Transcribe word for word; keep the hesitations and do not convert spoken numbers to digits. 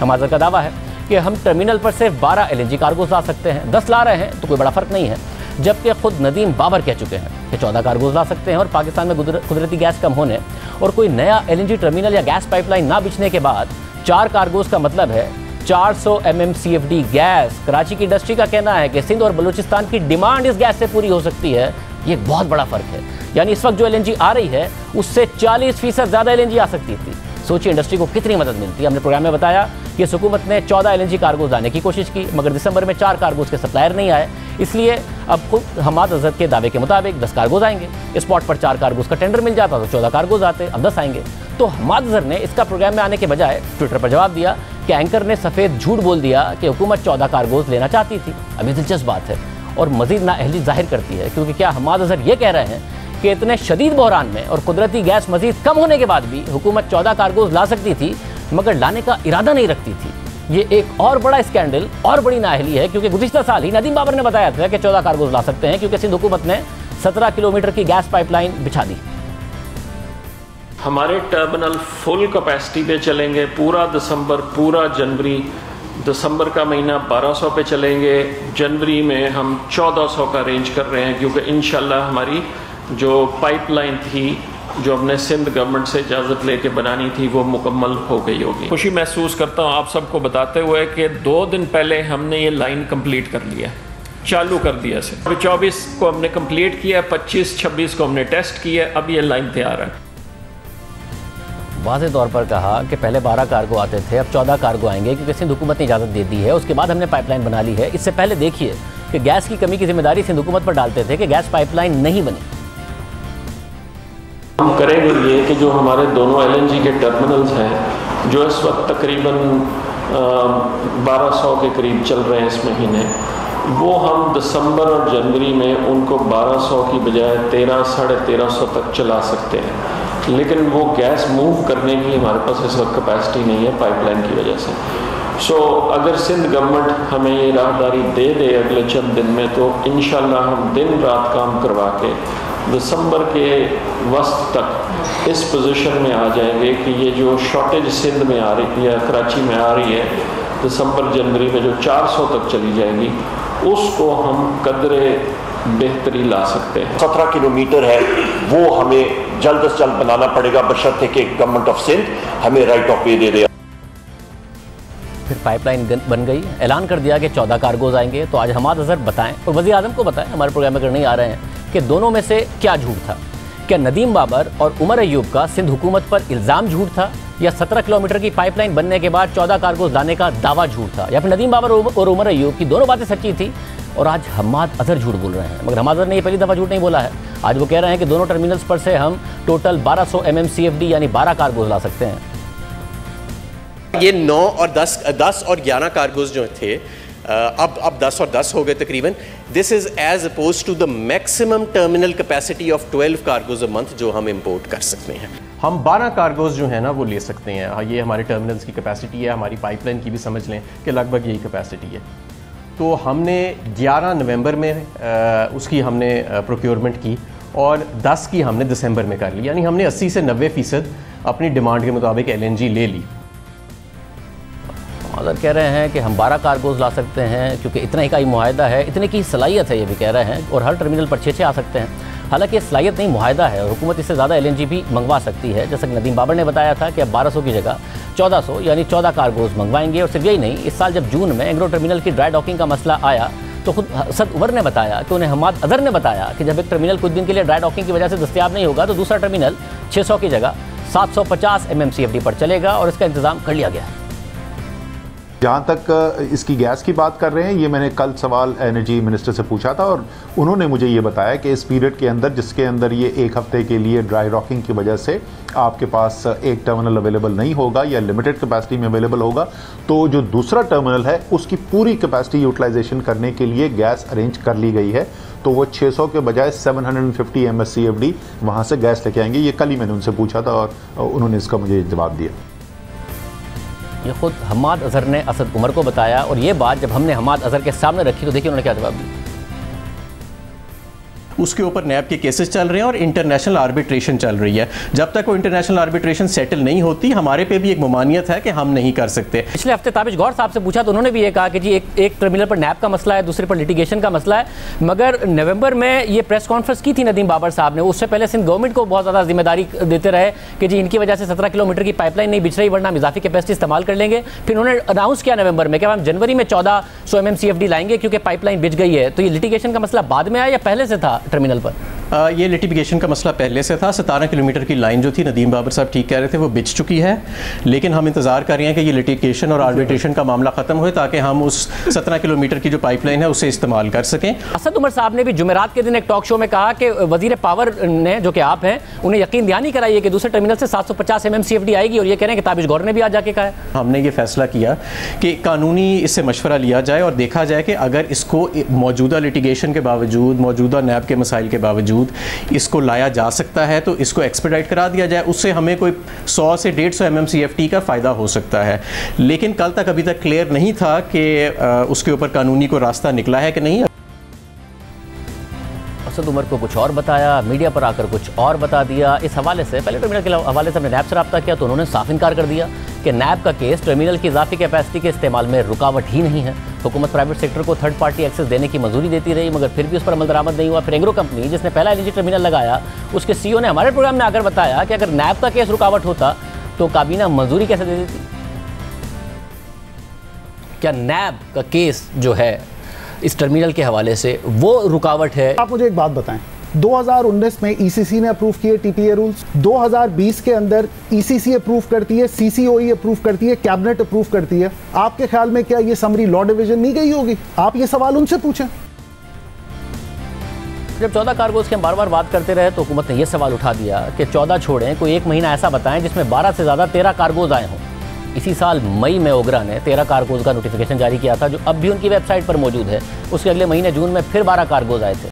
हमाद अजहर का दावा है कि हम टर्मिनल पर सिर्फ बारह एलएनजी कार्गोज ला सकते हैं, दस ला रहे हैं तो कोई बड़ा फर्क नहीं है, जबकि खुद नदीम बाबर कह चुके हैं कि चौदह कार्गोज ला सकते हैं। और पाकिस्तान में कुदरती गैस कम होने और कोई नया एलएनजी टर्मिनल या गैस पाइपलाइन ना बिछने के बाद चार कार्गोज का मतलब है चार सौ M M C F D gas. Karachi की इंडस्ट्री का कहना है कि सिंध और बलूचिस्तान की डिमांड इस गैस से पूरी हो सकती है। ये बहुत बड़ा फर्क है, यानी इस वक्त जो एलएनजी आ रही है उससे चालीस फीसद ज़्यादा एलएनजी आ सकती थी। सोचिए इंडस्ट्री को कितनी मदद मिलती है। हमने प्रोग्राम में बताया कि हुकूमत ने चौदह एलएनजी कार्गोज लाने की कोशिश की, मगर दिसंबर में चार कार्गोज के सप्लायर नहीं आए, इसलिए अब खुद हमाद अजहर के दावे के मुताबिक दस कार्गोज आएंगे। स्पॉट पर चार कार्गोज का टेंडर मिल जाता तो चौदह कार्गोज आते, अब दस आएंगे। तो हमाद अजहर ने इसका प्रोग्राम में आने के बजाय ट्विटर पर जवाब दिया कि एंकर ने सफ़ेद झूठ बोल दिया कि हुकूमत चौदह कार्गोज लेना चाहती थी। अब ये दिलचस्प बात है और मजीद नाअहली जाहिर करती है, क्योंकि क्या हमाद अजहर ये कह रहे हैं कि इतने शदीद बहरान में और कुदरती गैस मजीद कम होने के बाद भी हुकूमत चौदह कार्गोज ला सकती थी मगर लाने का इरादा नहीं रखती थी। ये एक और बड़ा स्कैंडल और बड़ी नाअहली है, क्योंकि गुज़िश्ता साल ही नदीम बाबर ने बताया था कि चौदह कार्गोज ला सकते हैं, क्योंकि सिंध हुकूमत ने सत्रह किलोमीटर की गैस पाइपलाइन बिछा दी। हमारे टर्मिनल फुल कैपेसिटी पे चलेंगे, पूरा दिसंबर, पूरा जनवरी। दिसंबर का महीना बारह सौ पे चलेंगे, जनवरी में हम चौदह सौ का रेंज कर रहे हैं, क्योंकि इंशाल्लाह हमारी जो पाइपलाइन थी जो हमने सिंध गवर्नमेंट से इजाज़त लेके बनानी थी वो मुकम्मल हो गई होगी। खुशी महसूस करता हूँ आप सबको बताते हुए कि दो दिन पहले हमने ये लाइन कंप्लीट कर लिया, चालू कर दिया इसे। चौबीस को हमने कंप्लीट किया, पच्चीस छब्बीस को हमने टेस्ट किया, अब ये लाइन तैयार है। वाज़े तौर पर कहा कि पहले बारह कार्गो आते थे, अब चौदह कार्गो आएंगे, क्योंकि सिंध हुकूमत ने इजाज़त दे दी है। उसके बाद हमने पाइपलाइन बना ली है। इससे पहले देखिए कि गैस की कमी की जिम्मेदारी सिंध हुकूमत पर डालते थे कि गैस पाइपलाइन नहीं बनी। हम करेंगे ये कि जो हमारे दोनों एलएनजी के टर्मिनल्स हैं जो इस वक्त तकरीबन बारह सौ के करीब चल रहे हैं इस महीने, वो हम दिसंबर और जनवरी में उनको बारह सौ की बजाय तेरह साढ़े तेरह सौ तक चला सकते हैं। लेकिन वो गैस मूव करने की हमारे पास इस वक्त कैपेसिटी नहीं है पाइपलाइन की वजह से। सो so, अगर सिंध गवर्नमेंट हमें ये राहदारी दे दे अगले चंद दिन में, तो इंशाल्लाह हम दिन रात काम करवा के दिसंबर के वस्त तक इस पोजीशन में आ जाएंगे कि ये जो शॉर्टेज सिंध में आ रही है, कराची में आ रही है, दिसंबर जनवरी में जो चार सौ तक चली जाएगी, उसको हम कदरे बेहतरी ला सकते हैं। सत्रह किलोमीटर है वो हमें जल्द से जल्द बनाना पड़ेगा, बशर्ते कि गवर्नमेंट ऑफ सिंध हमें राइट ऑफ वे दे दे। फिर पाइपलाइन बन गई, ऐलान कर दिया कि चौदह कार्गोज आएंगे। तो आज हमाद अजहर बताएं और वज़ीर आज़म को बताएं, हमारे प्रोग्राम में अगर नहीं आ रहे हैं, कि दोनों में से क्या झूठ था। क्या नदीम बाबर और उमर अयूब का सिंध हुकूमत पर इल्ज़ाम झूठ था, या सत्रह किलोमीटर की पाइपलाइन बनने के बाद चौदह कार्गोज लाने का दावा झूठ था, या फिर नदीम बाबर और उमर अयूब की दोनों बातें सच्ची थी और आज हमाद अजहर झूठ बोल रहे हैं। मगर हमाद अजहर ने ये पहली दफ़ा झूठ नहीं बोला है। आज वो कह रहे हैं कि दोनों टर्मिनल्स पर से हम टोटल बारह सौ M M C F D यानी बारह कार्गोज ला सकते हैं। ये नौ और दस दस और ग्यारह कार्गोज जो थे, अब अब दस और दस हो गए तकरीबन। This is as opposed to the maximum terminal capacity of twelve cargoes a month जो हम इंपोर्ट कर सकते हैं। हम बारह कार्गोज जो है ना वो ले सकते हैं। ये हमारे टर्मिनल्स की कैपेसिटी है, हमारी पाइपलाइन की भी समझ लें कि लगभग यही कैपेसिटी है। तो हमने ग्यारह नवंबर में आ, उसकी हमने प्रोक्योरमेंट की और दस की हमने दिसंबर में कर ली, यानी हमने अस्सी से नब्बे फ़ीसद अपनी डिमांड के मुताबिक एलएनजी ले ली। अगर कह रहे हैं कि हम बारह कार्गोज ला सकते हैं क्योंकि इतना ही का ही मुआहदा है, इतने की सलाहियत है, ये भी कह रहे हैं, और हर टर्मिनल पर छः छः आ सकते हैं। हालांकि सलाहियत नहीं, मुआहदा है और हुकूमत इससे ज़्यादा एलएनजी भी मंगवा सकती है। जैसा कि नदीम बाबर ने बताया था कि अब बारह सौ की जगह चौदह सौ यानी चौदह कार्गोज मंगवाएंगे। और सिर्फ यही नहीं, इस साल जब जून में एंग्रो टर्मिनल की ड्राई डॉकिंग का मसला आया तो खुद असद उमर ने बताया कि उन्हें हमाद अजहर ने बताया कि जब एक टर्मिनल कुछ दिन के लिए ड्राई डॉकिंग की वजह से दस्तियाब नहीं होगा तो दूसरा टर्मिनल छः सौ की जगह सात सौ पचास M M C F D पर चलेगा और इसका इंतज़ाम कर लिया गया है। जहाँ तक इसकी गैस की बात कर रहे हैं, ये मैंने कल सवाल एनर्जी मिनिस्टर से पूछा था और उन्होंने मुझे ये बताया कि इस पीरियड के अंदर, जिसके अंदर ये एक हफ्ते के लिए ड्राई रॉकिंग की वजह से आपके पास एक टर्मिनल अवेलेबल नहीं होगा या लिमिटेड कैपेसिटी में अवेलेबल होगा, तो जो दूसरा टर्मिनल है उसकी पूरी कैपेसिटी यूटिलाइजेशन करने के लिए गैस अरेंज कर ली गई है। तो वो छः सौ के बजाय सात सौ पचास M S C F D वहाँ से गैस लेके आएंगे। ये कल ही मैंने उनसे पूछा था और उन्होंने इसका मुझे जवाब दिया। ये खुद हमाद अजहर ने असद उमर को बताया और ये बात जब हमने हमाद अजहर के सामने रखी तो देखिए उन्होंने क्या जवाब दिया। उसके ऊपर नैब के केसेस चल रहे हैं और इंटरनेशनल आर्बिट्रेशन चल रही है। जब तक वो इंटरनेशनल आर्बिट्रेशन सेटल नहीं होती, हमारे पे भी एक ममानियत है कि हम नहीं कर सकते। पिछले हफ्ते ताबिश गौर साहब से पूछा तो उन्होंने भी ये कहा कि जी एक एक टर्मिनल पर नैब का मसला है, दूसरे पर लिटिगेशन का मसला है, मगर नवंबर में ये प्रेस कॉन्फ्रेंस की थी नदीम बाबर साहब ने, उससे पहले सिंध गवर्नमेंट को बहुत ज़्यादा जिम्मेदारी देते रहे कि जी इनकी वजह से सत्रह किलोमीटर की पाइपलाइन नहीं बिछ रही, वरना हम इजाफी कैपेसिटी इस्तेमाल कर लेंगे। फिर उन्होंने अनाउंस किया नवंबर में कि हम जनवरी में चौदह सौ M M C F D लाएंगे क्योंकि पाइपलाइन बिछ गई है। तो ये लिटिगेशन का मसला बाद में आया या पहले से था टर्मिनल पर? आ, ये लिटिगेशन का मसला पहले से था। सतारह किलोमीटर की लाइन जो थी, नदीम बाबर साहब ठीक कह रहे थे, वो बिछ चुकी है, लेकिन हम इंतजार कर रहे हैं कि ये लिटिगेशन और आर्बिट्रेशन का मामला खत्म हो ताकि हम उस सत्रह किलोमीटर की जो पाइपलाइन है उसे इस्तेमाल कर सकें। असद उमर साहब ने भी जुमेरात के दिन एक टॉक शो में कहा कि वजीर पावर ने, जो कि आप हैं, उन्हें यकीन दहानी कराई है कि दूसरे टर्मिनल से सात सौ पचास M M C F D आएगी, और ये कह रहे हैं कि ताबिश गौर ने भी आज जाके कहा है। हमने ये फैसला किया कि कानूनी इससे मशवरा लिया जाए और देखा जाए कि अगर इसको मौजूदा लिटिगेशन के बावजूद, मौजूदा नैब के मसाइल के बावजूद इसको लाया जा सकता है तो इसको एक्सपेडाइट करा दिया जाए। उससे हमें कोई सौ से डेढ़ सौ M M C F T का फ़ायदा हो सकता है, लेकिन कल तक अभी तक क्लियर नहीं था कि उसके ऊपर कानूनी को रास्ता निकला है कि नहीं। असद उमर को कुछ और बताया, मीडिया पर आकर कुछ और बता दिया। इस हवाले से पहले टर्मिनल के हवाले से हमने नैब से रब्ता किया तो उन्होंने साफ इनकार कर दिया कि नैब का केस टर्मिनल की इजाफी कैपेसिटी के इस्तेमाल में रुकावट ही नहीं है। हुकूमत प्राइवेट सेक्टर को थर्ड पार्टी एक्सेस देने की मंजूरी देती रही, मगर फिर भी उस पर अमल दरामद नहीं हुआ। फिर एंग्रो कंपनी, जिसने पहला एलएनजी टर्मिनल लगाया, उसके सीईओ ने हमारे प्रोग्राम में आकर बताया कि अगर नैब का केस रुकावट होता तो काबीना मंजूरी कैसे दे देती। क्या नैब का केस जो है इस टर्मिनल के हवाले से वो रुकावट है? आप मुझे एक बात बताएं, दो हज़ार उन्नीस में ईसीसी ने अप्रूव किए टीपीए रूल्स, दो हज़ार बीस के अंदर ईसीसी अप्रूव करती है, सीसीओई अप्रूव करती है, कैबिनेट अप्रूव करती है। आपके ख्याल में क्या ये समरी लॉ डिवीजन नहीं गई होगी? आप ये सवाल उनसे पूछें। जब चौदह कार्गोज की हम बार बार बात करते रहे तो हुकूमत ने यह सवाल उठा दिया कि चौदह छोड़ें, कोई एक महीना ऐसा बताएं जिसमें बारह से ज़्यादा तेरह कार्गोज आए हों। इसी साल मई में ओगरा ने तेरह कार्गोज का नोटिफिकेशन जारी किया था, जो अब भी उनकी वेबसाइट पर मौजूद है। उसके अगले महीने जून में फिर बारह कार्गोज आए थे।